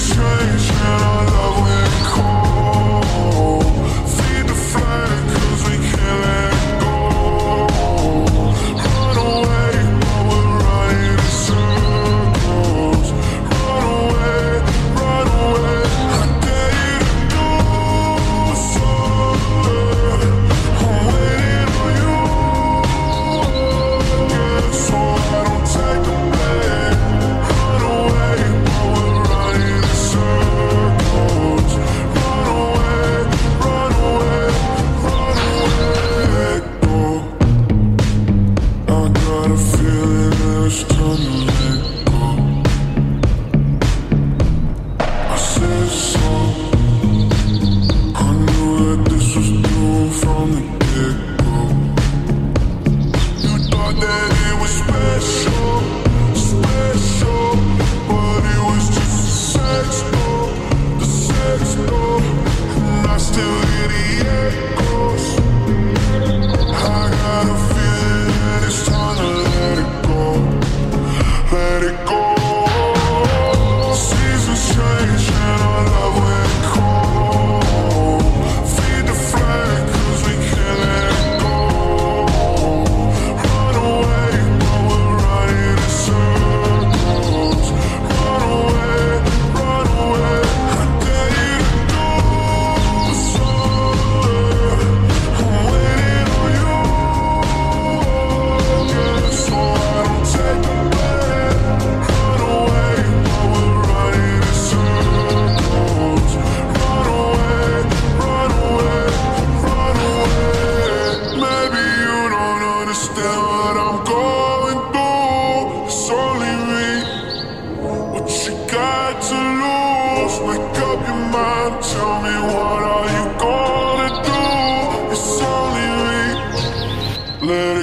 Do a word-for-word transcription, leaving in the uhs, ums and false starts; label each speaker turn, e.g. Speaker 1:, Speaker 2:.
Speaker 1: strange and our love went cold. Feed the flame cause we can't let it go. Run away while we're running in circles. Run away, run away. I dare you to do something. I'm waiting on you again, so I don't take the blame. Run away while we're running in circles. Run away, run away, run away. Go. I got a feeling that it's time to let go. I said so. I knew that this was doomed from the get-go. You thought that it was special, special, but it was just a sex doll, the sex doll, and I still hear the echoes. I got a feeling that it's time to let it go, let it go. Seasons change and our love went cold. Feed the flame cause we can't let it go. Run away while we're running in circles. Run away, run away. I dare you to do something. I'm waiting on you again, so I don't take the blame. Run away while we're running in circles. Run away, run away, run away. Maybe you don't understand what I'm going through. It's only me. What you got to lose? Make up your mind. Tell me what are you gonna do? It's only me. Let